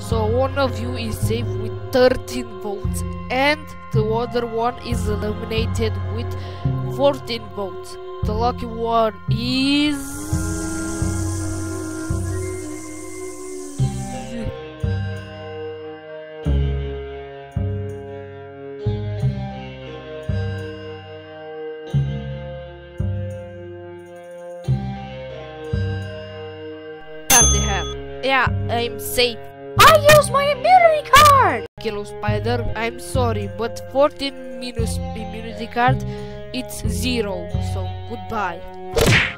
So one of you is safe with 13 votes, and the other one is eliminated with 14 votes. The lucky one is... Party hat. Yeah, I'm safe. I used my immunity card! Kilo Spider, I'm sorry, but 14 minus immunity card, it's 0, so goodbye.